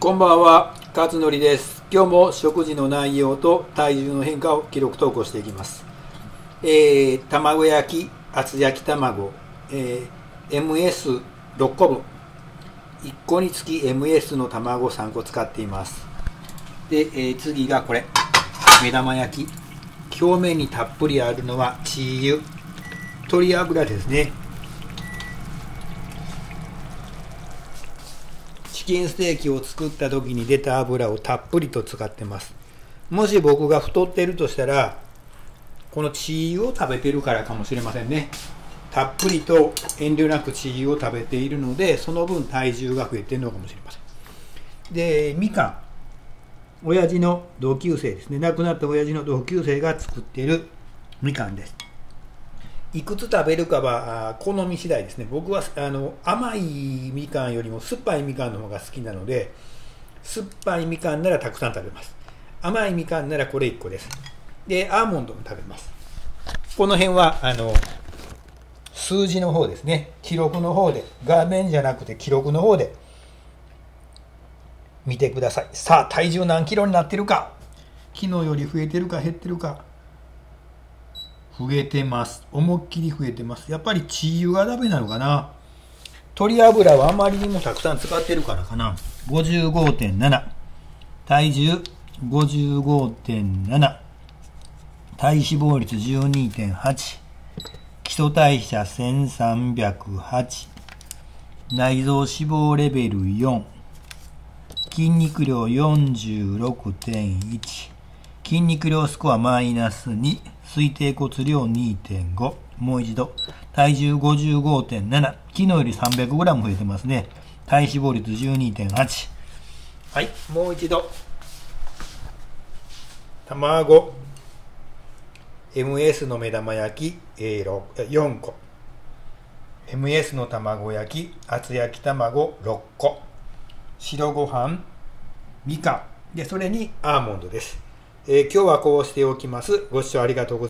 こんばんは、勝則です。今日も食事の内容と体重の変化を記録投稿していきます。卵焼き、厚焼き卵、MS6 個分。1個につき MS の卵3個使っています。で、次がこれ、目玉焼き。表面にたっぷりあるのはチー油、鶏油ですね。チキンステーキを作った時に出た油をたっぷりと使ってます。もし僕が太っているとしたら、このチー油を食べてるからかもしれませんね。たっぷりと遠慮なくチー油を食べているので、その分体重が増えているのかもしれません。で、みかん。親父の同級生ですね。亡くなった親父の同級生が作っているみかんです。いくつ食べるかは好み次第ですね。僕は甘いみかんよりも酸っぱいみかんの方が好きなので、酸っぱいみかんならたくさん食べます。甘いみかんならこれ1個です。で、アーモンドも食べます。この辺は数字の方ですね。記録の方で、画面じゃなくて記録の方で見てください。さあ、体重何キロになってるか。昨日より増えてるか減ってるか。増えてます。思いっきり増えてます。やっぱりチー油がダメなのかな。鶏油はあまりにもたくさん使ってるからかな。55.7。体重 55.7。体脂肪率 12.8。基礎代謝1308。内臓脂肪レベル4。筋肉量 46.1。筋肉量スコアマイナス2。推定骨量 2.5。もう一度。体重 55.7。昨日より 300g 増えてますね。体脂肪率 12.8。はい、もう一度。卵。MS の目玉焼き、4個。MS の卵焼き、厚焼き卵6個。白ご飯、みかん。で、それにアーモンドです。今日はこうしておきます。ご視聴ありがとうございます。